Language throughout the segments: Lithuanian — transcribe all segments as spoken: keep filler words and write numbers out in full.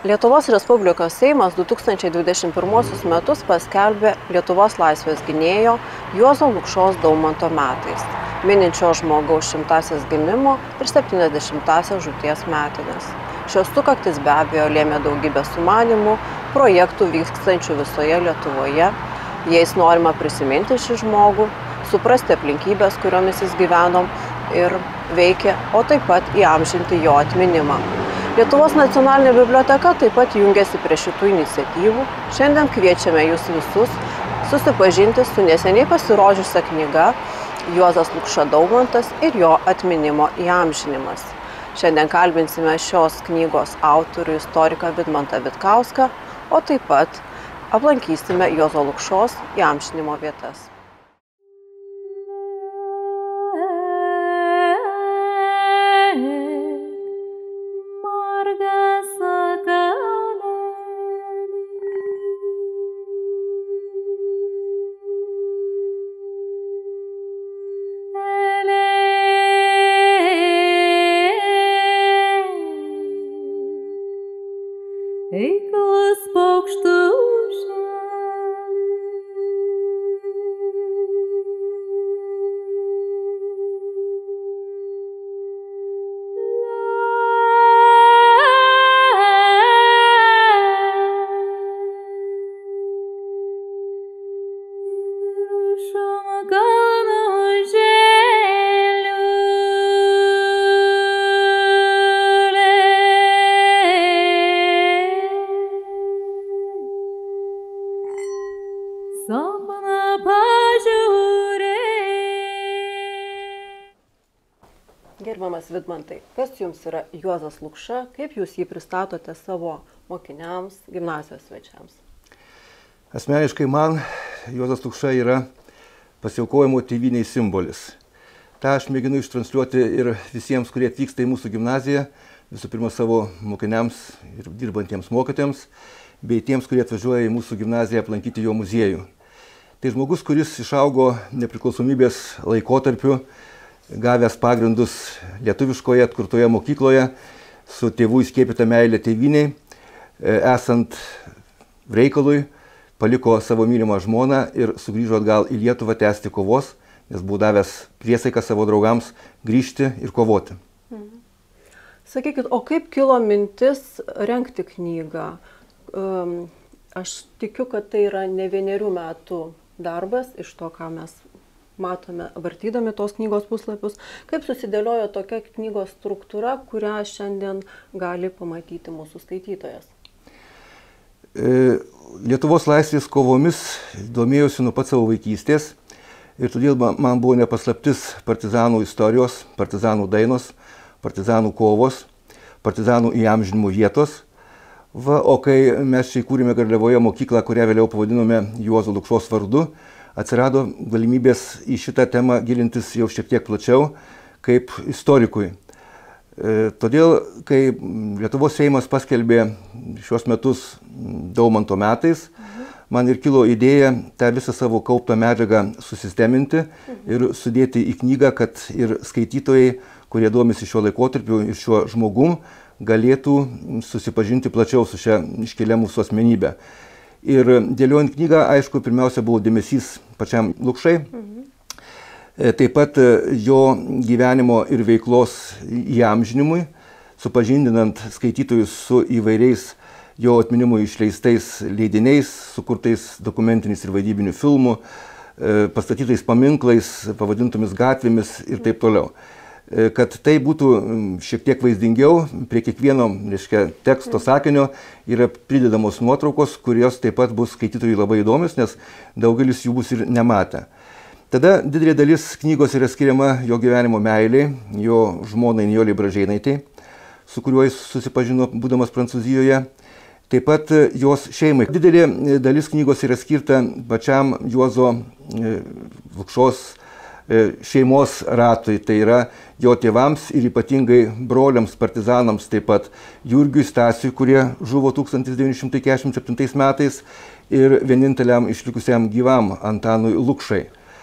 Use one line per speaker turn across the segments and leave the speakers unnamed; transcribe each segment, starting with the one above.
Lietuvos Respublikos Seimas du tūkstančiai dvidešimt pirmuosius metus paskelbė Lietuvos laisvės gynėjo Juozo Lukšos Daumanto metais, mininčio žmogaus šimtąsias gimimo ir septyniasdešimtąsias žūties metines. Šios sukaktis be abejo lėmė daugybę sumanimų, projektų vykstančių visoje Lietuvoje. Jais norima prisiminti šį žmogų, suprasti aplinkybės, kuriomis jis gyveno ir veikė, o taip pat įamžinti jo atminimą. Lietuvos nacionalinė biblioteka taip pat jungiasi prie šitų iniciatyvų. Šiandien kviečiame jūs visus susipažinti su neseniai pasirodžiusia knyga Juozas Lukša Daumantas ir jo atminimo įamžinimas. Šiandien kalbinsime šios knygos autorių istoriką Vidmantą Vitkauską, o taip pat aplankysime Juozo Lukšos įamžinimo vietas.
Eiklas paukštų
Gerbiamas Vidmantai, kas jums yra Juozas Lukša, kaip jūs jį pristatote savo mokiniams, gimnazijos svečiams?
Asmeniškai man Juozas Lukša yra pasiaukojimo tėvynei simbolis. Ta aš mėginu ištransliuoti ir visiems, kurie atvyksta į mūsų gimnaziją, visų pirma savo mokiniams ir dirbantiems mokytojams, bei tiems, kurie atvažiuoja į mūsų gimnaziją aplankyti jo muziejų. Tai žmogus, kuris išaugo nepriklausomybės laikotarpiu, gavęs pagrindus lietuviškoje atkurtoje mokykloje, su tėvų įskiepyta meilė tėvyniai, esant reikalui, paliko savo mylimą žmoną ir sugrįžo atgal į Lietuvą tęsti kovos, nes buvo davęs priesaiką savo draugams grįžti ir kovoti.
Mhm. Sakykit, o kaip kilo mintis rengti knygą? Um, aš tikiu, kad tai yra ne vienerių metų darbas iš to, ką mes matome, vartydami tos knygos puslapius. Kaip susidėliojo tokia knygos struktūra, kurią šiandien gali pamatyti mūsų skaitytojas?
Lietuvos laisvės kovomis domėjausi nuo pat savo vaikystės ir todėl man buvo nepaslaptis partizanų istorijos, partizanų dainos, partizanų kovos, partizanų įamžinimo vietos. Va, o kai mes čia įkūrėme Garliavoje mokyklą, kurią vėliau pavadinome Juozo Lukšos vardu, atsirado galimybės į šitą temą gilintis jau šiek tiek plačiau kaip istorikui. E, todėl, kai Lietuvos Seimas paskelbė šios metus Daumanto metais, mhm. man ir kilo idėja tą visą savo kauptą medžiagą susisteminti mhm. ir sudėti į knygą, kad ir skaitytojai, kurie domisi šiuo laikotarpiu ir šiuo žmogum, galėtų susipažinti plačiau su šia iškilia mūsų asmenybė. Ir dėliojant knygą, aišku, pirmiausia buvo dėmesys pačiam Lukšai, mhm. taip pat jo gyvenimo ir veiklos įamžinimui, supažindinant skaitytojus su įvairiais jo atminimui išleistais leidiniais, sukurtais dokumentiniais ir vaidybinių filmų, pastatytais paminklais, pavadintomis gatvėmis ir taip toliau. Kad tai būtų šiek tiek vaizdingiau, prie kiekvieno, reiškia, teksto sakinio yra pridedamos nuotraukos, kurios taip pat bus skaitytojui labai įdomios, nes daugelis jų bus ir nematę. Tada didelė dalis knygos yra skiriama jo gyvenimo meiliai, jo žmonai Nijolei Bražėnaitei, su kuriuo jis susipažino būdamas Prancūzijoje, taip pat jos šeimai. Didelė dalis knygos yra skirta pačiam Juozo Lukšos šeimos ratui, tai yra jo tėvams ir ypatingai broliams partizanams, taip pat Jurgiui Stasiui, kurie žuvo tūkstantis devyni šimtai keturiasdešimt septintais metais, ir vieninteliam išlikusiam gyvam Antanui Lukšai.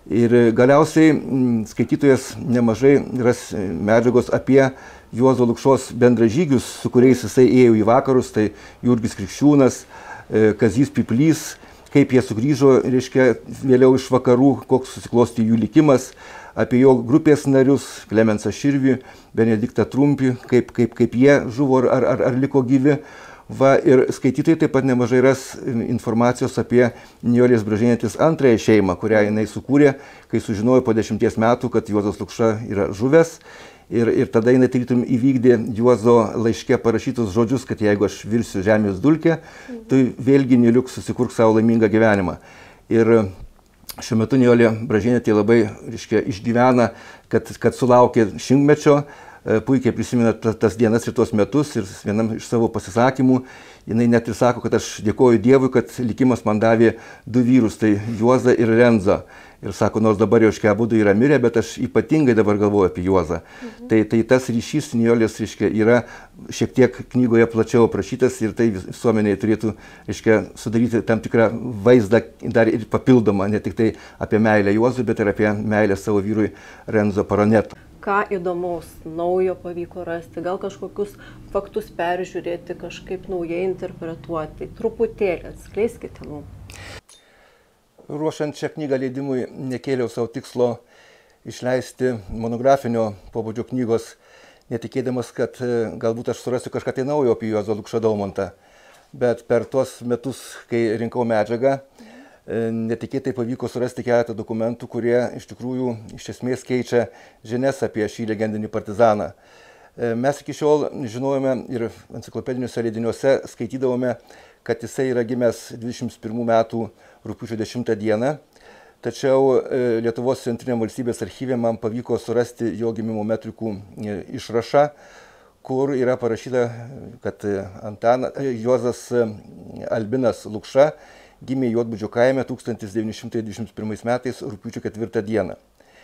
Ir galiausiai skaitytojas nemažai ras medžiagos apie Juozo Lukšos bendražygius, su kuriais jisai ėjo į vakarus, tai Jurgis Krikščiūnas, Kazys Piplys, kaip jie sugrįžo, reiškia, vėliau iš vakarų, koks susiklosti jų likimas, apie jo grupės narius, Klemensą Širvį, Benediktą Trumpį, kaip, kaip, kaip jie žuvo ar, ar, ar liko gyvi. Va, ir skaitytojai taip pat nemažai ras informacijos apie Nijolės Bražėnaitės antrąją šeimą, kurią jinai sukūrė, kai sužinojo po dešimties metų, kad Juozas Lukša yra žuvęs. Ir, ir tada jinai tarytum įvykdė Juozo laiške parašytus žodžius, kad jeigu aš virsiu žemės dulkę, tai vėlgi Niliuk susikurk savo laimingą gyvenimą. Ir šiuo metu Nijolė Bražėnaitė labai, reiškia, išgyvena, kad, kad sulaukė šimtmečio, puikiai prisimena tas dienas ir tuos metus ir vienam iš savo pasisakymų jinai net ir sako, kad aš dėkoju Dievui, kad likimas man davė du vyrus, tai Juozą ir Renzą. Ir sako, nors dabar jau iškia abudu yra mirę, bet aš ypatingai dabar galvoju apie Juozą. Mhm. Tai, tai tas ryšys Nijolės, reiškia, yra šiek tiek knygoje plačiau aprašytas ir tai visuomeniai turėtų, reiškia, sudaryti tam tikrą vaizdą dar ir papildomą, ne tik tai apie meilę Juozui, bet ir apie meilę savo vyrui Renzo Paroneto.
Ką įdomaus naujo pavyko rasti, gal kažkokius faktus peržiūrėti, kažkaip naujai interpretuoti, truputėlį atskleiskite mums.
Ruošiant šią knygą leidimui nekėliau savo tikslo išleisti monografinio pobūdžio knygos, netikėdamas, kad galbūt aš surasiu kažką tai naujo apie Juozą Lukšą Daumantą. Bet per tuos metus, kai rinkau medžiagą, netikėtai pavyko surasti keletą dokumentų, kurie iš tikrųjų iš esmės keičia žinias apie šį legendinį partizaną. Mes iki šiol žinojome ir enciklopediniuose leidiniuose skaitydavome, kad jisai yra gimęs dvidešimt pirmų metų rugpjūčio dešimtą dieną, tačiau Lietuvos centriniam valstybės archyve man pavyko surasti jo gimimo metrikų išrašą, kur yra parašyta, kad Antana, Juozas Albinas Lukša gimė Juodbūdžio kaime tūkstantis devyni šimtai dvidešimt pirmais metais rugpjūčio ketvirtą dieną.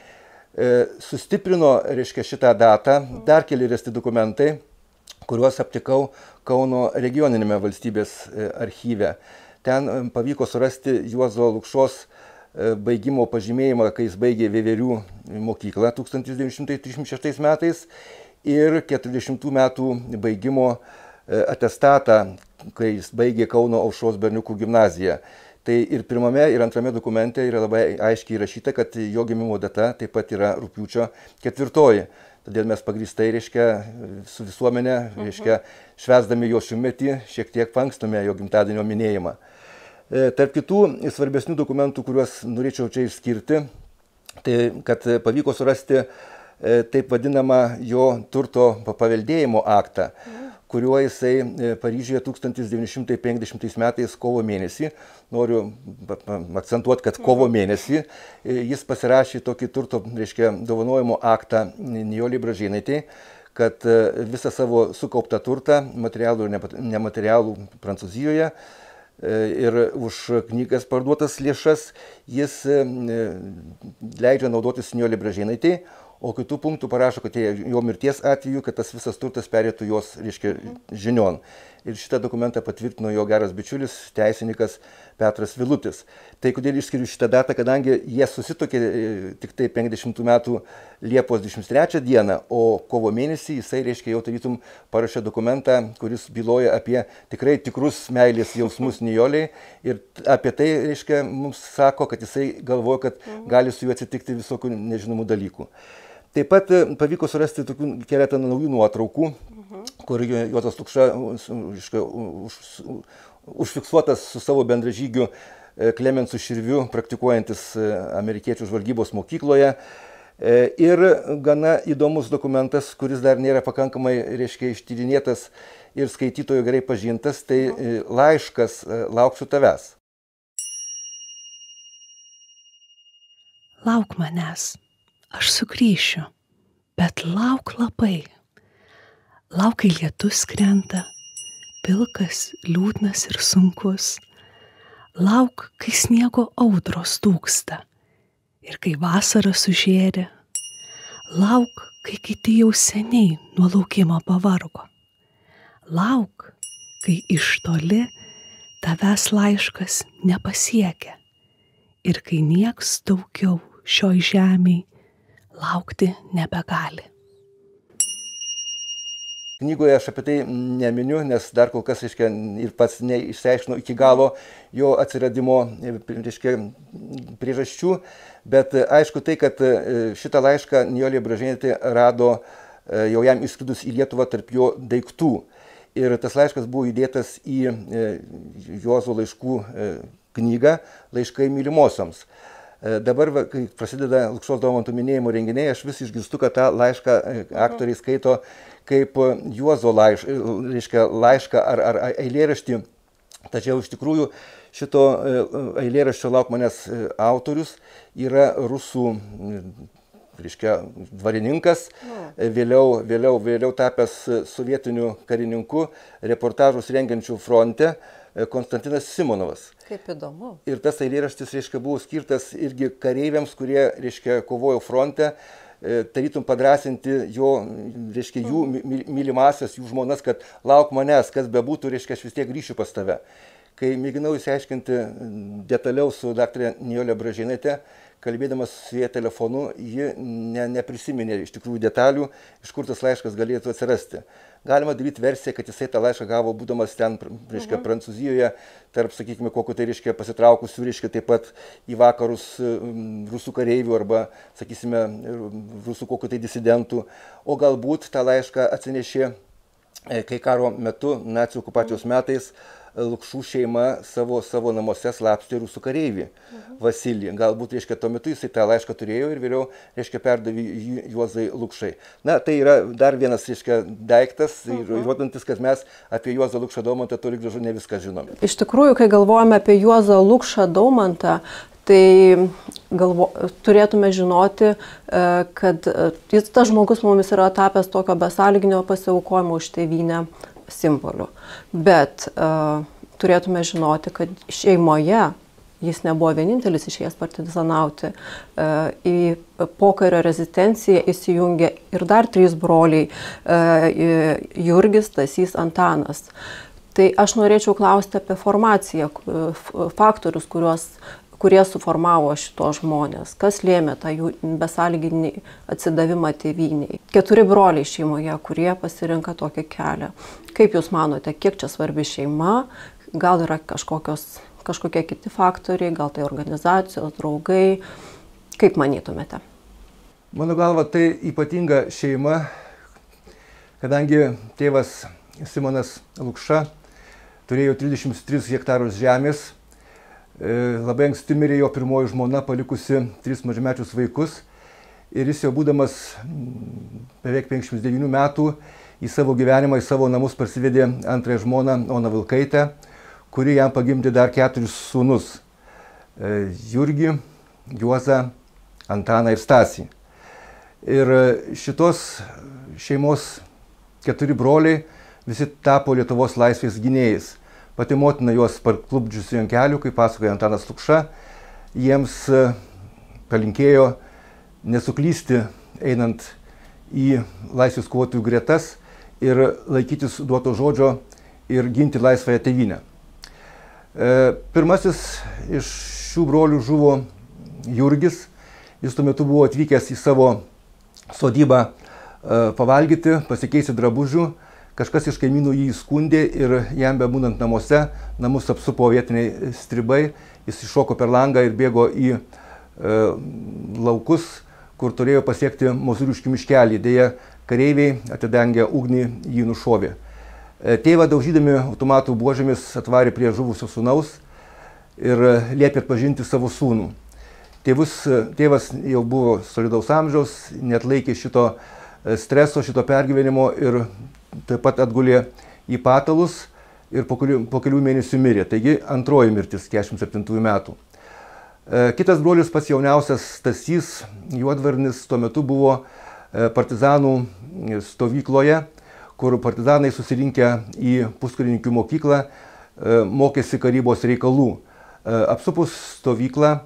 E, sustiprino, reiškia, šitą datą dar keli rasti dokumentai, kuriuos aptikau Kauno regioninėme valstybės archyve. Ten pavyko surasti Juozo Lukšos baigimo pažymėjimą, kai jis baigė Veverių mokyklą tūkstantis devyni šimtai trisdešimt šeštais metais ir keturiasdešimtų metų baigimo atestatą, kai jis baigė Kauno Aušros berniukų gimnaziją. Tai ir pirmame, ir antrame dokumente yra labai aiškiai įrašyta, kad jo gimimo data taip pat yra rugpjūčio ketvirtoji. Todėl mes pagrįstai, reiškia, su visuomenė, reiškia, švęsdami jo šimtmetį, šiek tiek pankstume jo gimtadienio minėjimą. E, tarp kitų svarbesnių dokumentų, kuriuos norėčiau čia išskirti, tai kad pavyko surasti e, taip vadinamą jo turto paveldėjimo aktą, kuriuo jisai Paryžiuje tūkstantis devyni šimtai penkiasdešimtais metais kovo mėnesį, noriu akcentuoti, kad kovo mėnesį jis pasirašė tokį turto, reiškia, dovanojimo aktą Nijolei Bražėnaitei, kad visą savo sukauptą turtą, materialų ir nematerialų Prancūzijoje ir už knygas parduotas lėšas jis leidžia naudotis Nijolei Bražėnaitei, o kitų punktų parašo, kad jo mirties atveju, kad tas visas turtas perėtų jos, reiškia, žinion. Ir šitą dokumentą patvirtino jo geras bičiulis, teisininkas Petras Vilutis. Tai kodėl išskiriu šitą datą, kadangi jie susitokė tik tai penkiasdešimtų metų Liepos dvidešimt trečią dieną, o kovo mėnesį jisai, reiškia, jau tarytum parašė dokumentą, kuris byloja apie tikrai tikrus meilės jausmus Nijolei ir apie tai, reiškia, mums sako, kad jisai galvoja, kad gali su juo atsitikti visokių nežinomų dalykų. Taip pat pavyko surasti tokių keletą naujų nuotraukų, uh-huh. kur Juozas Lukša už, užfiksuotas su savo bendražygiu Klemensu Širviu, praktikuojantis amerikiečių žvalgybos mokykloje. Ir gana įdomus dokumentas, kuris dar nėra pakankamai, reiškia, ištyrinėtas ir skaitytojo gerai pažintas, tai uh-huh. laiškas Lauksiu tavęs.
Lauk manęs. Aš sugrįšiu, bet lauk labai. Lauk, kai lietus krenta, pilkas, liūdnas ir sunkus. Lauk, kai sniego audros tūksta ir kai vasara sužėrė. Lauk, kai kiti jau seniai nuo laukimo pavargo. Lauk, kai iš toli tavęs laiškas nepasiekia ir kai nieks daugiau šioj žemėj laukti nebegali.
Knygoje aš apie tai neminiu, nes dar kol kas, reiškia, ir pats neišsiaiškinu iki galo jo atsiradimo, reiškia, priežasčių, bet aišku tai, kad šitą laišką Nijolė Bražėnaitė rado jau jam išskridus į Lietuvą tarp jo daiktų. Ir tas laiškas buvo įdėtas į Juozo laiškų knygą Laiškai mylimosioms. Dabar, kai prasideda Lukšos Daumanto minėjimo renginiai, aš vis išgirstu, kad tą laišką aktoriai skaito kaip Juozo laiš, reiškia, laišką ar, ar eilėraštį. Tačiau iš tikrųjų šito eilėraščio Lauk manęs autorius yra rusų, reiškia, dvarininkas, vėliau, vėliau, vėliau tapęs sovietiniu karininku, reportažus rengiančių fronte, Konstantinas Simonovas.
Kaip įdomu.
Ir tas eilėraštis, reiškia, buvo skirtas irgi kareiviams, kurie, reiškia, kovojo fronte, tarytum padrasinti jo, reiškia, jų mylimasias, jų žmonas, kad lauk manęs, kas bebūtų, reiškia, aš vis tiek grįšiu pas tave. Kai mėginau įsiaiškinti detaliau su daktarė Nijolė Bražėnaitė, kalbėdamas su jie telefonu, ji ne, neprisiminė iš tikrųjų detalių, iš kur tas laiškas galėtų atsirasti. Galima daryti versiją, kad jisai tą laišką gavo būdamas ten, reiškia, uh-huh. Prancūzijoje, tarp, sakykime, kokiu tai, reiškia, pasitraukusių, reiškia, taip pat į vakarus rusų kareivių arba, sakysime, rusų kokiu tai disidentų. O galbūt tą laišką atsinešė, kai karo metu, nacių okupacijos metais, Lukšų šeima savo, savo namuose slapstė rusų kareivį uh-huh. Vasilijį. Galbūt, reiškia, tuo metu jisai tą laišką turėjo ir vėliau, reiškia, perdavė Juozai Lukšai. Na, tai yra dar vienas, reiškia, daiktas, uh-huh. įrodantis, kad mes apie Juozą Lukšą Daumantą toli gražu ne viską žinome.
Iš tikrųjų, kai galvojame apie Juozą Lukšą Daumantą, tai galvo, turėtume žinoti, kad jis, tas žmogus mumis yra tapęs tokio besąlyginio pasiaukojimo už tėvynę simbolių. Bet uh, turėtume žinoti, kad šeimoje jis nebuvo vienintelis išėjęs partizanauti. Uh, į pokario rezistenciją įsijungė ir dar trys broliai uh, – Jurgis, Stasys, Antanas. Tai aš norėčiau klausti apie formaciją, faktorius, kuriuos kurie suformavo šitos žmonės, kas lėmė tą jų besąlyginį atsidavimą tėvynei. Keturi broliai šeimoje, kurie pasirinka tokį kelią. Kaip Jūs manote, kiek čia svarbi šeima, gal yra kažkokios, kažkokie kiti faktoriai, gal tai organizacijos, draugai, kaip manytumėte?
Mano galva, tai ypatinga šeima, kadangi tėvas Simonas Lukša turėjo trisdešimt tris hektarus žemės. Labai anksti mirė jo pirmoji žmona, palikusi tris mažamečius vaikus. Ir jis jau būdamas beveik penkiasdešimt devynių metų į savo gyvenimą, į savo namus parsivedė antrąją žmoną Oną Vilkaitę, kuri jam pagimdė dar keturis sūnus – Jurgį, Juozą, Antaną ir Stasį. Ir šitos šeimos keturi broliai visi tapo Lietuvos laisvės gynėjais. Pati motina juos parklupdžiusi ant kelių, kaip pasakoja Antanas Lukša, jiems palinkėjo nesuklysti einant į laisvės kovotojų gretas ir laikytis duoto žodžio ir ginti laisvąją tėvynę. Pirmasis iš šių brolių žuvo Jurgis. Jis tuo metu buvo atvykęs į savo sodybą pavalgyti, pasikeisti drabužių. Kažkas iš kaimynų jį įskundė ir jam bebūnant namuose, namus apsupo vietiniai stribai, jis iššoko per langą ir bėgo į e, laukus, kur turėjo pasiekti Mozūriškių miškelį. Deja, kareiviai atidengę ugnį jį nušovė. E, tėvą daužydami automatų buožėmis atvarė prie žuvusio sūnaus ir liepė atpažinti savo sūnų. Tėvus, tėvas jau buvo solidaus amžiaus, neatlaikė šito streso, šito pergyvenimo ir taip pat atgulė į patalus ir po kelių, po kelių mėnesių mirė. Taigi antroji mirtis keturiasdešimt septintųjų metų. Kitas brolis, pats jauniausias Stasys Juodvarnis, tuo metu buvo partizanų stovykloje, kur partizanai susirinkę į puskarininkių mokyklą mokėsi karybos reikalų. Apsupus stovyklą,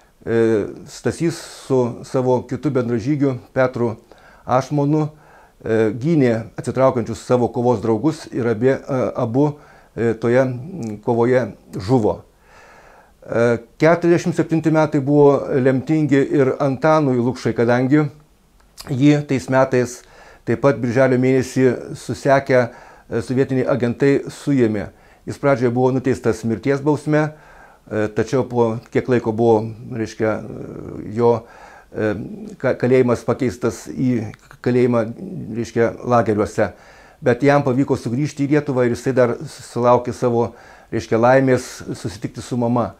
Stasys su savo kitu bendražygiu Petru Ašmonu gynė atsitraukiančius savo kovos draugus ir abie, abu toje kovoje žuvo. keturiasdešimt septinti metai buvo lemtingi ir Antanui Lukšai, kadangi jį tais metais taip pat birželio mėnesį susekę sovietiniai agentai suėmė. Jis pradžioje buvo nuteistas mirties bausme, tačiau po kiek laiko buvo, reiškia, jo kalėjimas pakeistas į kalėjimą, reiškia, lageriuose. Bet jam pavyko sugrįžti į Lietuvą ir jisai dar sulaukė savo, reiškia, laimės susitikti su mama.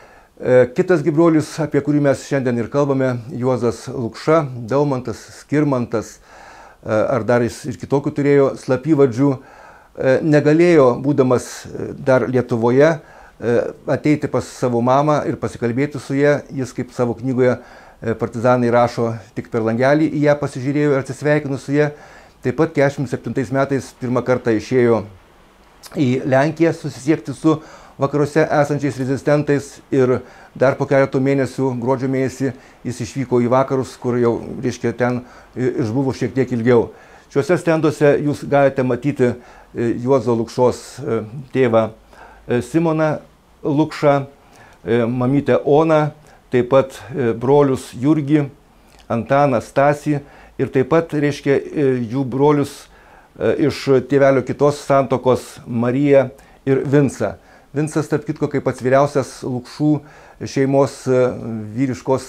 Kitas gi brolis, apie kurį mes šiandien ir kalbame, Juozas Lukša, Daumantas, Skirmantas, ar dar jis ir kitokių turėjo slapyvardžių, negalėjo, būdamas dar Lietuvoje, ateiti pas savo mamą ir pasikalbėti su ja. Jis, kaip savo knygoje partizanai rašo, tik per langelį į ją pasižiūrėjo ir atsisveikino su ja. Taip pat keturiasdešimt septintais metais pirmą kartą išėjo į Lenkiją susisiekti su vakaruose esančiais rezistentais ir dar po keletų mėnesių, gruodžio mėnesį, jis išvyko į vakarus, kur jau, reiškia, ten išbuvo šiek tiek ilgiau. Šiuose stenduose jūs galite matyti Juozo Lukšos tėvą Simoną Lukšą, mamytę Oną, taip pat brolius Jurgį, Antaną, Stasį ir taip pat, reiškia, jų brolius iš tėvelio kitos santokos Mariją ir Vincą. Vincas, tarp kitko, kaip pats vyriausias Lukšų šeimos vyriškos,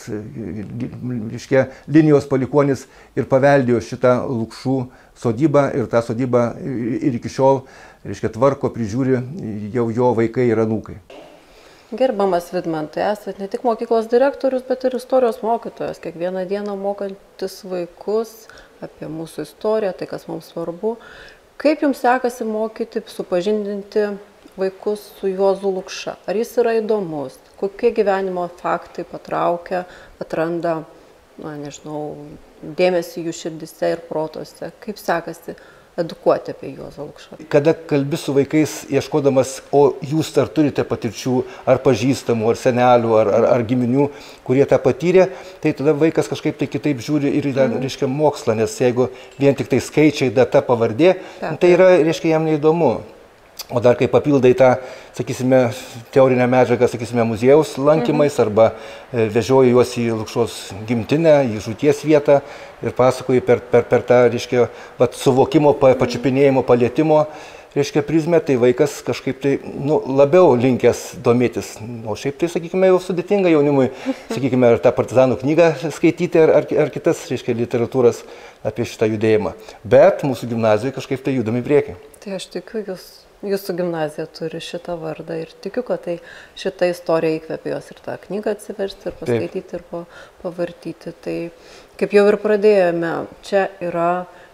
reiškia, linijos palikuonis ir paveldėjo šitą Lukšų sodybą ir tą sodybą ir iki šiol, reiškia, tvarko, prižiūri jau jo vaikai ir anūkai.
Gerbiamas Vidmantai, esate ne tik mokyklos direktorius, bet ir istorijos mokytojas, kiekvieną dieną mokantis vaikus apie mūsų istoriją, tai kas mums svarbu. Kaip jums sekasi mokyti, supažindinti vaikus su Juozu Lukša? Ar jis yra įdomus? Kokie gyvenimo faktai patraukia, atranda, na, nežinau, dėmesį jų širdise ir protose? Kaip sekasi edukuoti apie Juozą Lukšą?
Kada kalbi su vaikais, ieškodamas, o jūs ar turite patirčių, ar pažįstamų, ar senelių, ar, ar, ar giminių, kurie tą patyrė, tai tada vaikas kažkaip tai kitaip žiūri ir, mm. reiškia, mokslą, nes jeigu vien tik tai skaičiai, data, pavardė, Ta, tai yra, reiškia, jam neįdomu. O dar kai papildai tą, sakysime, teorinę medžiagą, sakysime, muziejaus lankymais, mhm. arba vežioji juos į Lukšos gimtinę, į žūties vietą ir pasakoji per, per, per tą, reiškia, vat, suvokimo, pačiupinėjimo, palietimo, reiškia, prizmę, tai vaikas kažkaip tai, nu, labiau linkęs domėtis. O šiaip tai, sakykime, jau sudėtinga jaunimui, sakykime, ar tą partizanų knygą skaityti, ar, ar, ar kitas, reiškia, literatūras apie šitą judėjimą. Bet mūsų gimnazijoje kažkaip tai judam į priekį.
Tai aš tikiu, jūs, jūsų gimnazija turi šitą vardą ir tikiu, kad tai šitą istoriją įkvėpė jos ir tą knygą atsiversti, ir paskaityti, Taip. ir pa, pavartyti. Tai kaip jau ir pradėjome, čia yra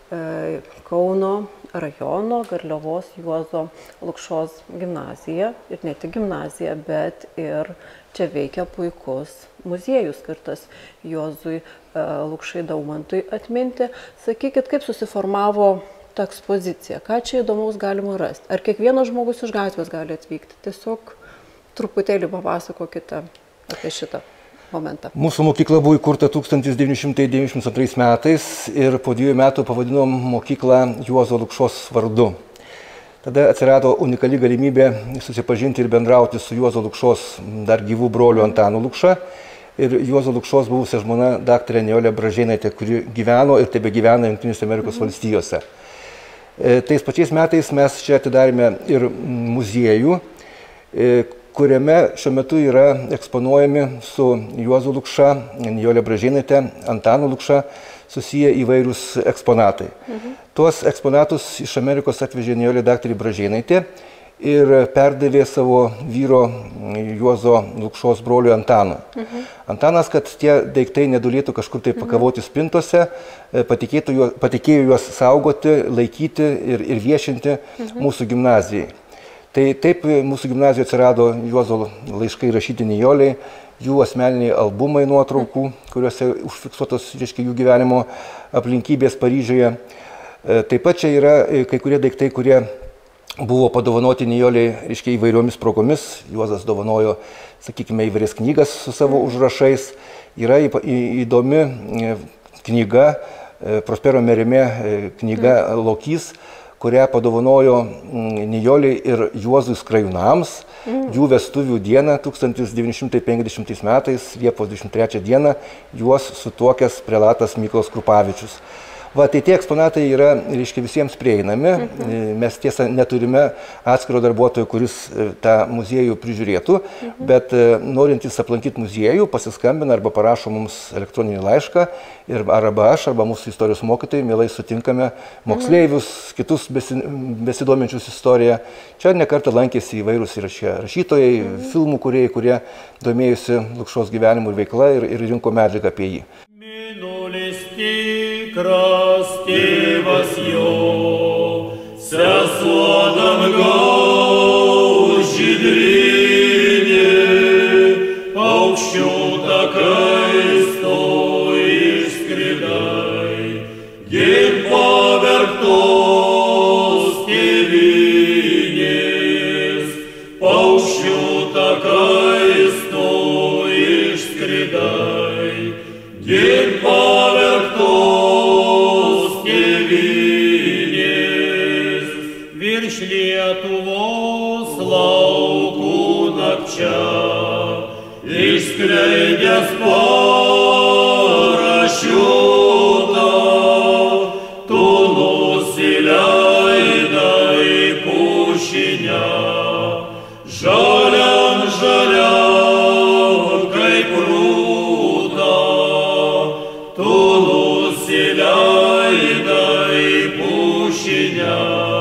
e, Kauno rajono Garliavos Juozo Lukšos gimnazija. Ir ne tik gimnazija, bet ir čia veikia puikus muziejus skirtas Juozui e, Lukšai Daumantui atminti. Sakykit, kaip susiformavo ta ekspozicija, ką čia įdomaus galima rasti? Ar kiekvienas žmogus iš gatvės gali atvykti? Tiesiog truputėlį papasakokite apie šitą momentą.
Mūsų mokykla buvo įkurta tūkstantis devyni šimtai devyniasdešimt antrais metais ir po dviejų metų pavadinom mokyklą Juozo Lukšos vardu. Tada atsirado unikali galimybė susipažinti ir bendrauti su Juozo Lukšos dar gyvų broliu Antanu Lukša ir Juozo Lukšos buvusia žmona daktarė Nijolė Bražėnaitė, kuri gyveno ir tebegyvena Jungtinėse Amerikos valstijose. Tais pačiais metais mes čia atidarėme ir muziejų, kuriame šiuo metu yra eksponuojami su Juozu Lukša, Nijolė Bražėnaitė, Antanu Lukša susiję įvairūs eksponatai. Mhm. Tuos eksponatus iš Amerikos atvežė Nijolė daktarė Bražėnaitė ir perdavė savo vyro Juozo Lukšos broliui Antanui. Mhm. Antanas, kad tie daiktai nedulėtų kažkur tai pakavoti spintose, patikėjo juos saugoti, laikyti ir, ir viešinti mhm. mūsų gimnazijai. Tai taip mūsų gimnazijoje atsirado Juozo laiškai rašyti Nijoliai, jų asmeniniai albumai nuotraukų, kuriuose užfiksuotos, reiškia, jų gyvenimo aplinkybės Paryžiuje. Taip pat čia yra kai kurie daiktai, kurie buvo padovanoti Nijoliai, reiškia, įvairiomis progomis. Juozas dovanojo, sakykime, įvairias knygas su savo užrašais. Yra įdomi knyga, Prospero Merimė knyga Lokys, kurią padovanojo Nijoliai ir Juozui Skrajūnams mm. jų vestuvių dieną tūkstantis devyni šimtai penkiasdešimtais metais, Liepos dvidešimt trečią dieną, juos sutuokęs prelatas Mykolas Krupavičius. Va, tai tie eksponatai yra, reiškia, visiems prieinami. Mhm. Mes tiesa neturime atskiro darbuotojo, kuris tą muziejų prižiūrėtų, mhm. bet norintys aplankyti muziejų, pasiskambina arba parašo mums elektroninį laišką, ir arba aš, arba mūsų istorijos mokytojai, mielai sutinkame moksleivius, mhm. kitus besi, besidominčius istoriją. Čia nekartą lankėsi įvairūs rašytojai, mhm. filmų kūrėjai, kurie domėjusi Lukšos gyvenimu ir veikla ir, ir rinko medžiagą apie jį.
Tikras tėvas jo, sesuo dangaus žydrynė, paukščių takais tu išskridai, gink pavergtos tėvynės, paukščių takais tu išskridai, gink pavergtos Lietuvos laukų nakčia, išskleidęs parašiutą, tu nusileidai pušinę, žaliam žaliam kaip rūta, tu nusileidai pušinę.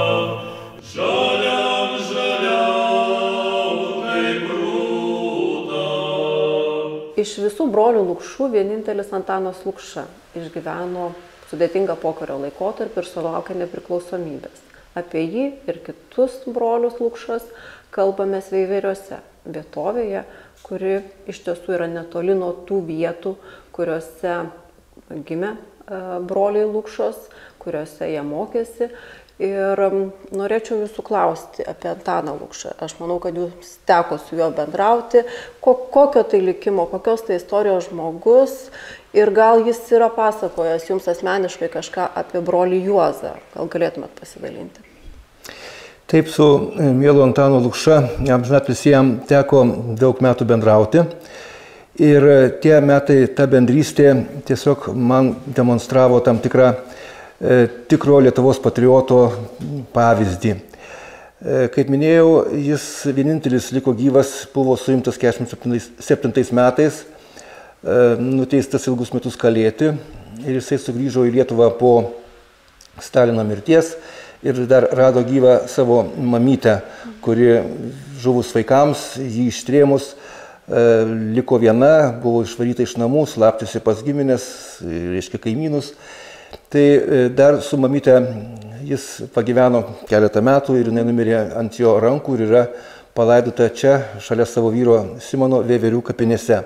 Iš visų brolių Lukšų vienintelis Antanas Lukša išgyveno sudėtingą pokario laikotarpį ir sulaukė nepriklausomybės. Apie jį ir kitus brolius Lukšas kalbamės Veiveriuose, vietovėje, kuri iš tiesų yra netoli nuo tų vietų, kuriuose gimė broliai Lukšos, kuriuose jie mokėsi. Ir norėčiau jūsų klausti apie Antaną Lukšą. Aš manau, kad jūs teko su juo bendrauti. Kokio tai likimo, kokios tai istorijos žmogus ir gal jis yra pasakojęs jums asmeniškai kažką apie brolį Juozą. Gal galėtumėt pasidalinti?
Taip, su mielu Antanu Lukša, amžinatilsį jam teko daug metų bendrauti. Ir tie metai, ta bendrystė tiesiog man demonstravo tam tikrą tikro Lietuvos patrioto pavyzdį. Kaip minėjau, jis vienintelis liko gyvas, buvo suimtas keturiasdešimt septintais metais, nuteistas ilgus metus kalėti ir jisai sugrįžo į Lietuvą po Stalino mirties ir dar rado gyvą savo mamytę, kuri žuvus vaikams, jį ištrėmus, liko viena, buvo išvaryta iš namų, slaptėsi pas giminės, reiškia kaimynus. Tai dar su mamyte jis pagyveno keletą metų ir jinai numirė ant jo rankų ir yra palaidota čia, šalia savo vyro Simono Veiverių kapinėse.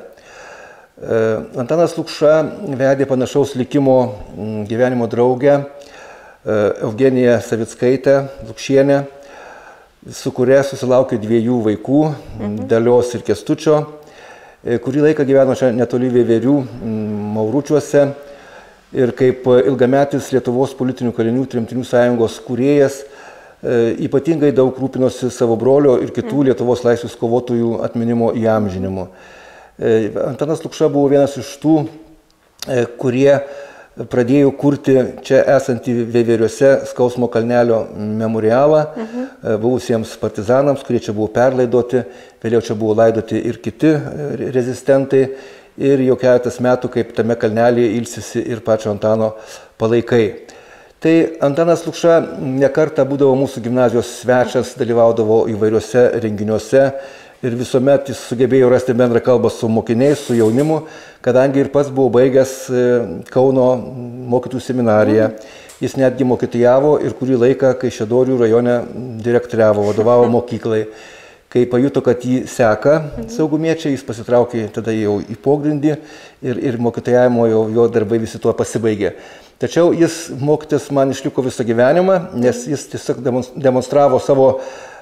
Antanas Lukša vedė panašaus likimo gyvenimo draugę Eugeniją Savickaitę Lukšienę, su kuria susilaukė dviejų vaikų, mhm. Dalios ir Kęstučio, kurį laiką gyveno čia netoli Veiverių Mauručiuose. Ir kaip ilgametis Lietuvos politinių kalinių tremtinių sąjungos kūrėjas, ypatingai daug rūpinosi savo brolio ir kitų Lietuvos laisvės kovotojų atminimo įamžinimu. Antanas Lukša buvo vienas iš tų, kurie pradėjo kurti čia esantį Veiveriuose Skausmo kalnelio memorialą mhm. buvusiems partizanams, kurie čia buvo perlaidoti, vėliau čia buvo laidoti ir kiti rezistentai. Ir jau keletas metų, kaip tame kalnelėje ilsisi ir pačio Antano palaikai. Tai Antanas Lukša nekartą būdavo mūsų gimnazijos svečias, dalyvaudavo įvairiuose renginiuose ir visuomet jis sugebėjo rasti bendrą kalbą su mokiniais, su jaunimu, kadangi ir pats buvo baigęs Kauno mokytojų seminariją. Jis netgi mokytojavo ir kurį laiką Kaišiadorių rajone direktoriavo, vadovavo mokyklai. Kai pajuto, kad jį seka saugumiečiai, jis pasitraukė tada jau į pogrindį ir, ir mokytojavimo jau jo darbai visi tuo pasibaigė. Tačiau jis mokytis man išliko visą gyvenimą, nes jis tiesiog demonstravo savo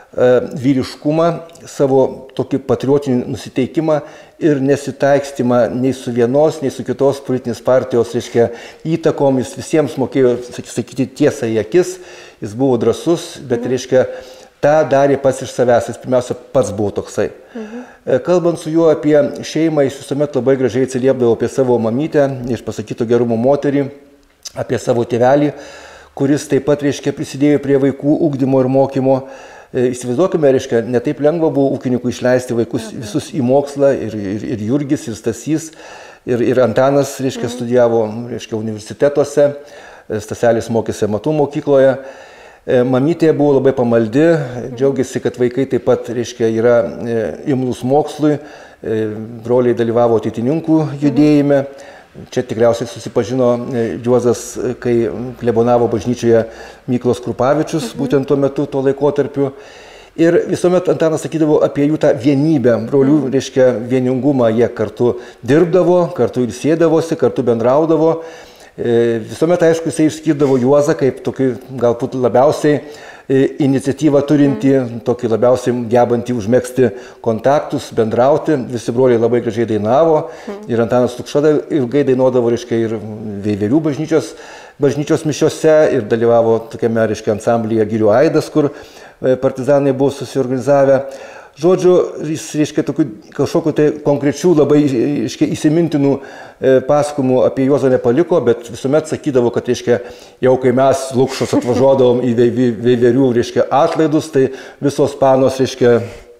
vyriškumą, savo tokį patriotinį nusiteikimą ir nesitaikstymą nei su vienos, nei su kitos politinės partijos, reiškia, įtakom. Jis visiems mokėjo sakyti tiesą į akis, jis buvo drąsus, bet, reiškia, tą darė pats iš savęs, jis pirmiausia pats buvo toksai. Mhm. Kalbant su juo apie šeimą, jis visuomet labai gražiai atsiliepdavo apie savo mamytę, išpasakyto gerumo moterį, apie savo tėvelį, kuris taip pat, reiškia, prisidėjo prie vaikų ugdymo ir mokymo. Įsivaizduokime, reiškia, netaip lengva buvo ūkininkų išleisti vaikus visus į mokslą, ir, ir, ir Jurgis, ir Stasys, ir, ir Antanas, reiškia, studijavo, reiškia, universitetuose, Staselis mokėsi amatų mokykloje. Mamytė buvo labai pamaldi, džiaugiasi, kad vaikai taip pat, reiškia, yra imlūs mokslui, broliai dalyvavo ateitininkų judėjime. Čia tikriausiai susipažino Juozas, kai klebonavo bažnyčioje Mykolas Krupavičius, būtent tuo metu, tuo laikotarpiu. Ir visuomet Antanas sakydavo apie jų tą vienybę, brolių, reiškia, vieningumą. Jie kartu dirbdavo, kartu ilsėdavosi, kartu bendraudavo. Visuomet, aišku, jisai išskirdavo Juozą kaip tokį galbūt labiausiai iniciatyvą turinti, tokį labiausiai gebantį užmegzti kontaktus, bendrauti. Visi broliai labai gražiai dainavo ir Antanas Lukša ilgai dainuodavo, reiškia, ir Veiverių bažnyčios, bažnyčios mišiose ir dalyvavo tokiame, reiškia, ansamblyje Girių Aidas, kur partizanai buvo susiorganizavę. Žodžiu, jis, reiškia, tokių kažkokių tai konkrečių labai, reiškia, įsimintinų pasakojimų apie Juozą nepaliko, bet visuomet sakydavo, kad, reiškia, jau kai mes Lukšos atvažiuodavom į Veiverių, reiškia, atlaidus, tai visos panos, reiškia,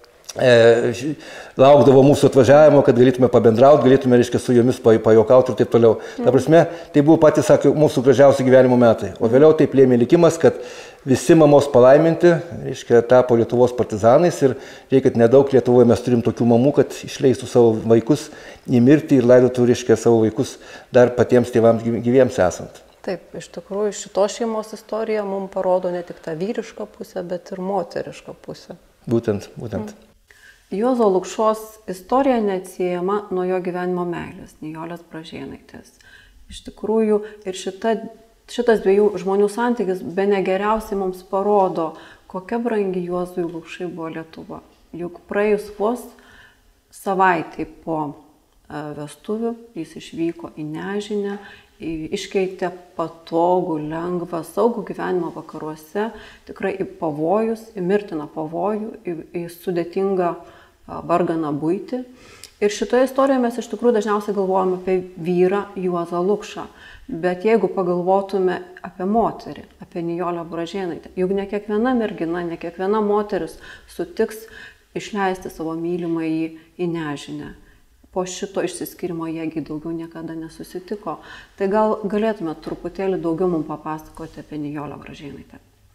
e, laukdavo mūsų atvažiavimo, kad galėtume pabendrauti, galėtume, reiškia, su jomis pajokauti ir taip toliau. Ta prasme, tai buvo patys, sakė, mūsų gražiausi gyvenimo metai. O vėliau taip lėmė likimas, kad visi mamos palaiminti, reiškia, tapo Lietuvos partizanais ir reikia, kad nedaug Lietuvoje mes turim tokių mamų, kad išleistų savo vaikus į mirtį ir laidotų, reiškia, savo vaikus dar patiems tėvams gyviems esant.
Taip, iš tikrųjų, šitos šeimos istorija mums parodo ne tik tą vyrišką pusę, bet ir moterišką pusę.
Būtent, būtent.
Mm. Juozo Lukšos istorija neatsiejama nuo jo gyvenimo meilės, Nijolės Bražėnaitės. Iš tikrųjų, ir šita Šitas dviejų žmonių santykis bene geriausiai mums parodo, kokia brangi Juozui Lukšai buvo Lietuva. Juk praėjus vos savaitį po vestuvių jis išvyko į nežinią, iškeitė patogų, lengvą, saugų gyvenimą vakaruose, tikrai į pavojus, į mirtiną pavojų, į, į sudėtingą varganą buitį. Ir šitoje istorijoje mes iš tikrųjų dažniausiai galvojame apie vyrą Juozą Lukšą. Bet jeigu pagalvotume apie moterį, apie Nijolę Bražėnaitę, juk ne kiekviena mergina, ne kiekviena moteris sutiks išleisti savo mylimąjį į nežinę. Po šito išsiskyrimo jiegi daugiau niekada nesusitiko. Tai gal galėtume truputėlį daugiau mums papasakoti apie Nijolę Bražėnaitę.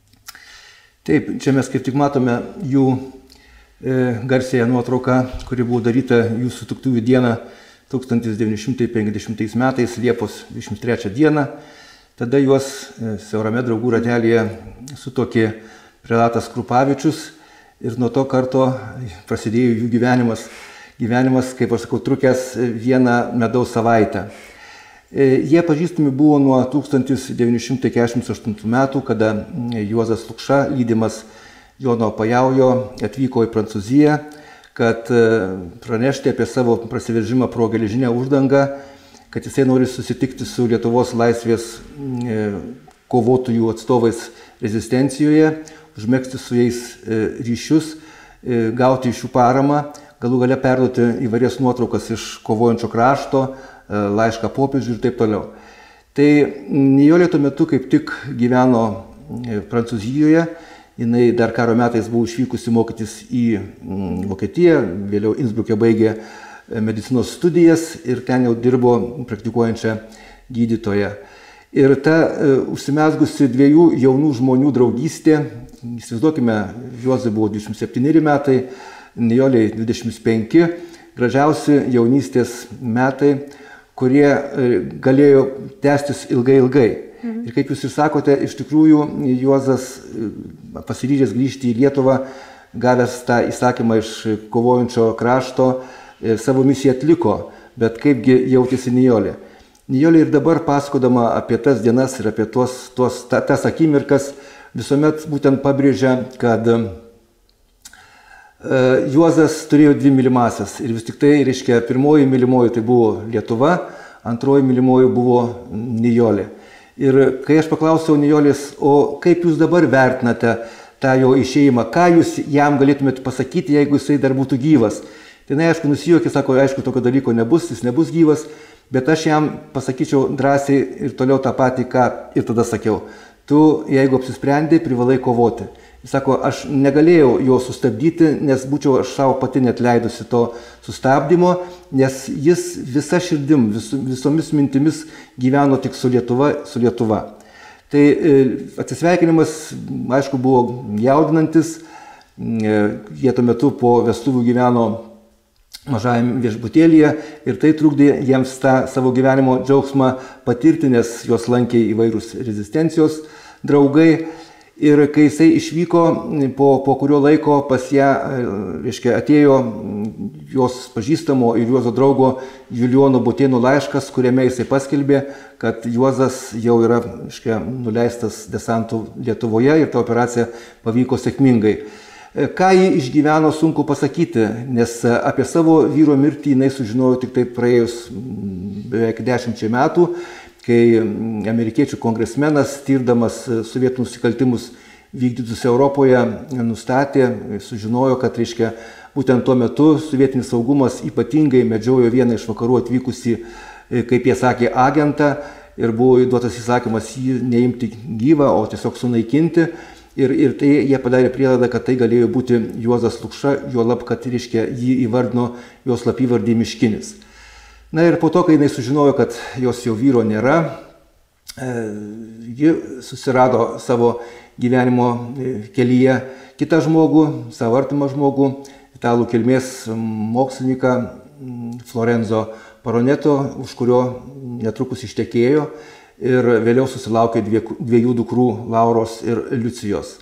Taip, čia mes kaip tik matome jų e, garsėją nuotrauką, kuri buvo daryta jų sutuktuvių dieną tūkstantis devyni šimtai penkiasdešimtais metais, Liepos dvidešimt trečią dieną. Tada juos siaurame draugų ratelėje sutokė prelatas Krupavičius ir nuo to karto prasidėjo jų gyvenimas, gyvenimas, kaip aš sakau, trukęs vieną medaus savaitę. Jie pažįstami buvo nuo tūkstantis devyni šimtai keturiasdešimt aštuntų metų, kada Juozas Lukša, lydimas Jono Pajaujo, atvyko į Prancūziją, kad pranešti apie savo prasiveržimą pro geležinę uždangą, kad jisai nori susitikti su Lietuvos laisvės kovotojų atstovais rezistencijoje, užmegzti su jais ryšius, gauti iš jų paramą, galų gale perduoti įvairias nuotraukas iš kovojančio krašto, laišką popiežiui ir taip toliau. Tai Nijolė tuo metu kaip tik gyveno Prancūzijoje. Jinai dar karo metais buvo išvykusi mokytis į Vokietiją, vėliau Innsbruke baigė medicinos studijas ir ten jau dirbo praktikuojančią gydytoją. Ir ta užsimezgusi dviejų jaunų žmonių draugystė, įsivaizduokime, Juozui buvo dvidešimt septyneri metai, Nijolei dvidešimt penki, gražiausi jaunystės metai, kurie galėjo tęstis ilgai ilgai. Ir kaip jūs ir sakote, iš tikrųjų Juozas pasiryžęs grįžti į Lietuvą, gavęs tą įsakymą iš kovojančio krašto, savo misiją atliko, bet kaipgi jautėsi Nijolė. Nijolė ir dabar pasakodama apie tas dienas ir apie tuos, tuos, ta, tas akimirkas visuomet būtent pabrėžia, kad Juozas turėjo dvi mylimasias ir vis tik tai, reiškia, pirmoji mylimoji tai buvo Lietuva, antroji mylimoji buvo Nijolė. Ir kai aš paklausiau Nijolės, o kaip jūs dabar vertinate tą jo išėjimą, ką jūs jam galėtumėte pasakyti, jeigu jisai dar būtų gyvas? Tai na, aišku, nusijuokė, sako, aišku, tokio dalyko nebus, jis nebus gyvas, bet aš jam pasakyčiau drąsiai ir toliau tą patį, ką ir tada sakiau. Tu, jeigu apsisprendai, privalai kovoti. Jis sako, aš negalėjau jo sustabdyti, nes būčiau aš savo pati net leidusi to sustabdymo, nes jis visa širdim, vis, visomis mintimis gyveno tik su Lietuva, su Lietuva. Tai atsisveikinimas, aišku, buvo jaudinantis, jie tuo metu po vestuvių gyveno mažajam viešbutėlyje ir tai trukdė jiems tą savo gyvenimo džiaugsmą patirti, nes juos lankė įvairūs rezistencijos draugai. Ir kai jisai išvyko, po, po kurio laiko pas ją, reiškia, atėjo jos pažįstamo ir Juozo draugo Julijono Butėno laiškas, kuriame jisai paskelbė, kad Juozas jau yra, reiškia, nuleistas desantų Lietuvoje ir ta operacija pavyko sėkmingai. Ką ji išgyveno, sunku pasakyti, nes apie savo vyro mirtį jinai sužinojo tik tai praėjus beveik dešimčiai metų, kai amerikiečių kongresmenas, tirdamas sovietų nusikaltimus vykdytus Europoje, nustatė, sužinojo, kad, reiškia, būtent tuo metu sovietinis saugumas ypatingai medžiojo vieną iš vakarų atvykusi, kaip jie sakė, agentą ir buvo įduotas įsakymas jį neimti gyvą, o tiesiog sunaikinti. Ir, ir tai jie padarė prielaidą, kad tai galėjo būti Juozas Lukša, juolab, kad, reiškia, jį įvardino jos slapyvardį Miškinis. Na ir po to, kai jinai sužinojo, kad jos jau vyro nėra, ji susirado savo gyvenimo kelyje kitą žmogų, savo artimą žmogų, italų kilmės mokslininką Florenzo Paroneto, už kurio netrukus ištekėjo ir vėliau susilaukė dviejų dukrų Lauros ir Liucijos.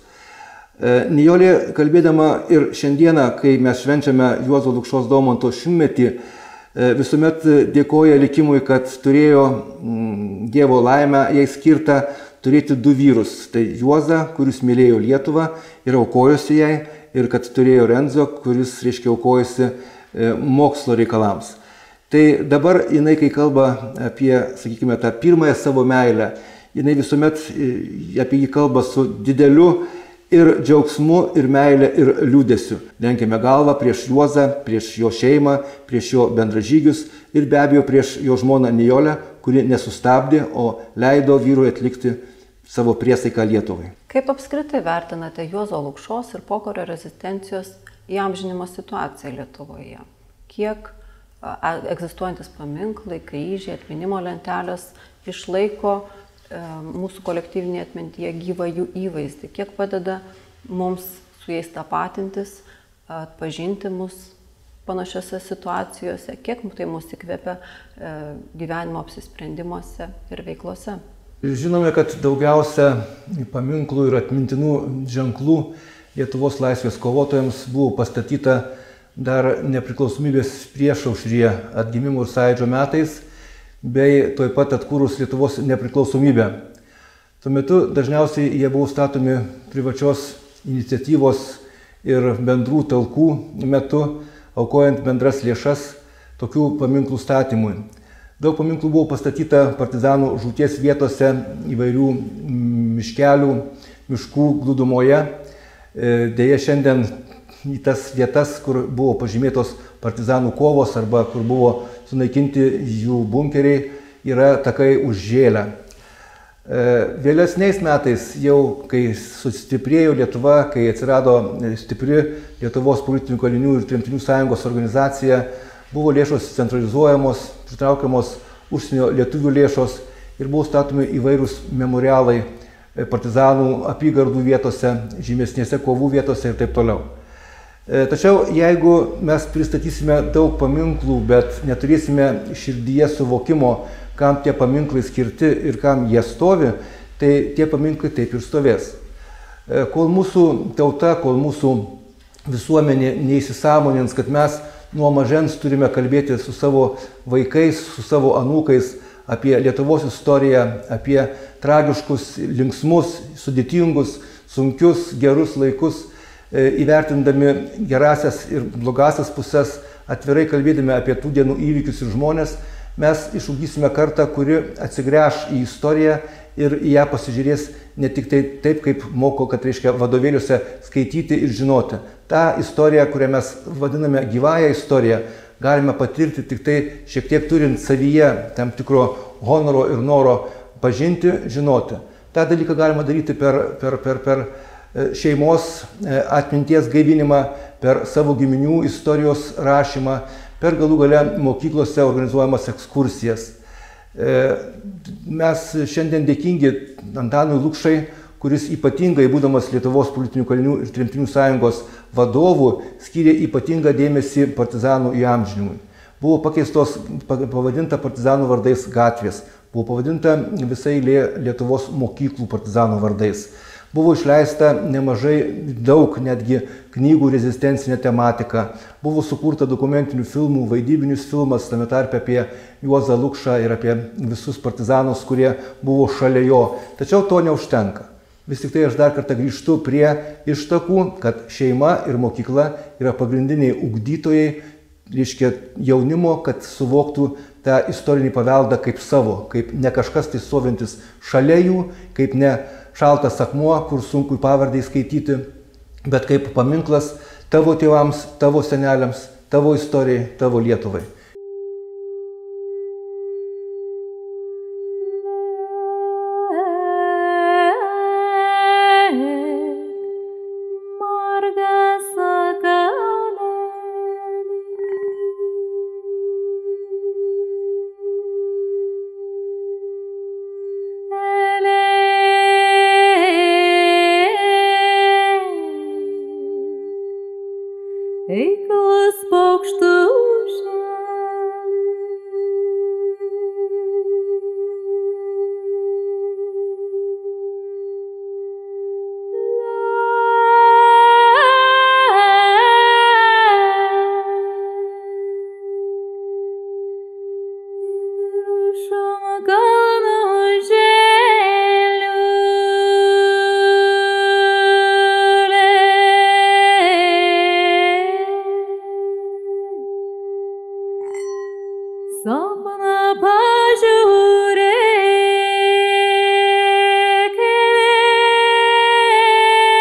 Nijolė, kalbėdama ir šiandieną, kai mes švenčiame Juozo Lukšos Daumanto šimtmetį, visuomet dėkoja likimui, kad turėjo Dievo laimę jai skirtą turėti du vyrus. Tai Juozą, kuris mylėjo Lietuvą ir aukojosi jai, ir kad turėjo Renzo, kuris, reiškia, aukojosi mokslo reikalams. Tai dabar jinai, kai kalba apie, sakykime, tą pirmąją savo meilę, jinai visuomet apie jį kalba su dideliu ir džiaugsmu, ir meilė, ir liūdesiu. Lenkėme galvą prieš Juozą, prieš jo šeimą, prieš jo bendražygius ir be abejo prieš jo žmoną Nijolę, kuri nesustabdė, o leido vyrui atlikti savo priesaiką Lietuvai.
Kaip apskritai vertinate Juozo Lukšos ir pokario rezistencijos įamžinimo situaciją Lietuvoje? Kiek egzistuojantis paminklai, kryžiai, atminimo lentelės išlaiko mūsų kolektyvinėje atmintyje gyvą jų įvaizdį, kiek padeda mums su jais tapatintis, atpažinti mus panašiose situacijose, kiek tai mus įkvepia gyvenimo apsisprendimuose ir veiklose.
Žinome, kad daugiausia paminklų ir atmintinų ženklų Lietuvos laisvės kovotojams buvo pastatyta dar nepriklausomybės priešaušryje atgimimo ir sąjūdžio metais, bei tuoj pat atkūrus Lietuvos nepriklausomybę. Tuo metu dažniausiai jie buvo statomi privačios iniciatyvos ir bendrų talkų metu, aukojant bendras lėšas tokių paminklų statymui. Daug paminklų buvo pastatyta partizanų žūties vietose, įvairių miškelių, miškų glūdumoje. Deja, šiandien į tas vietas, kur buvo pažymėtos partizanų kovos arba kur buvo sunaikinti jų bunkeriai, yra takai užžėlę. Vėlesniais metais, jau kai sustiprėjo Lietuva, kai atsirado stipri Lietuvos politinių kalinių ir tremtinių sąjungos organizacija, buvo lėšos centralizuojamos, pritraukiamos užsienio lietuvių lėšos ir buvo statomi įvairūs memorialai partizanų apygardų vietose, žymesnėse kovų vietose ir taip toliau. Tačiau jeigu mes pristatysime daug paminklų, bet neturėsime širdyje suvokimo, kam tie paminklai skirti ir kam jie stovi, tai tie paminklai taip ir stovės. Kol mūsų tauta, kol mūsų visuomenė neįsisąmonins, kad mes nuo mažens turime kalbėti su savo vaikais, su savo anūkais apie Lietuvos istoriją, apie tragiškus, linksmus, sudėtingus, sunkius, gerus laikus, įvertindami gerasias ir blogasias pusės, atvirai kalbėdami apie tų dienų įvykius ir žmonės, mes išugdysime kartą, kuri atsigręš į istoriją ir į ją pasižiūrės ne tik tai taip, kaip moko, kad reiškia vadovėliuose skaityti ir žinoti. Ta istorija, kurią mes vadiname gyvąją istoriją, galime patirti tik tai šiek tiek turint savyje tam tikro honoro ir noro pažinti, žinoti. Ta dalyką galima daryti per, per, per, per šeimos atminties gaivinimą, per savo giminių istorijos rašymą, per galų gale mokyklose organizuojamas ekskursijas. Mes šiandien dėkingi Antanui Lukšai, kuris ypatingai, būdamas Lietuvos politinių kalinių ir tremtinių sąjungos vadovų, skyrė ypatingą dėmesį partizanų įamžinimui. Buvo pakeistos, pavadinta partizanų vardais gatvės, buvo pavadinta visai Lietuvos mokyklų partizanų vardais. Buvo išleista nemažai, daug netgi knygų rezistencinė tematika. Buvo sukurta dokumentinių filmų, vaidybinis filmas, tame tarpe apie Juozą Lukšą ir apie visus partizanus, kurie buvo šalia jo. Tačiau to neužtenka. Vis tik tai aš dar kartą grįžtu prie ištakų, kad šeima ir mokykla yra pagrindiniai ugdytojai, reiškia jaunimo, kad suvoktų tą istorinį paveldą kaip savo, kaip ne kažkas tai stovintis šalia jų, kaip ne šaltas akmuo, kur sunku pavardai skaityti, bet kaip paminklas tavo tėvams, tavo seneliams, tavo istorijai, tavo Lietuvai.
Eiklas paukštų sapną pažiūrėk,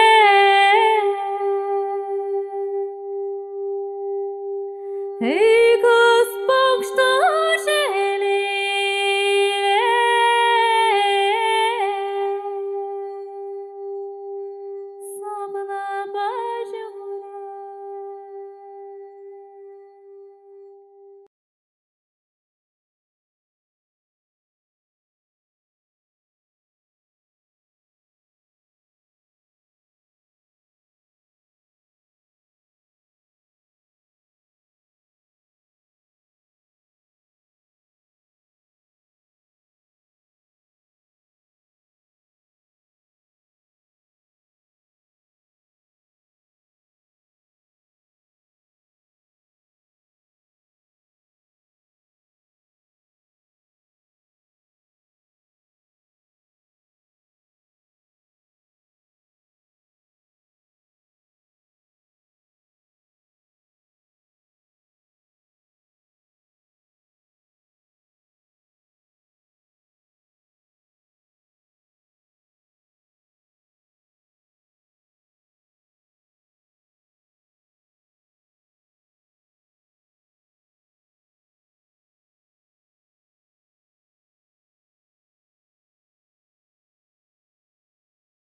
hey.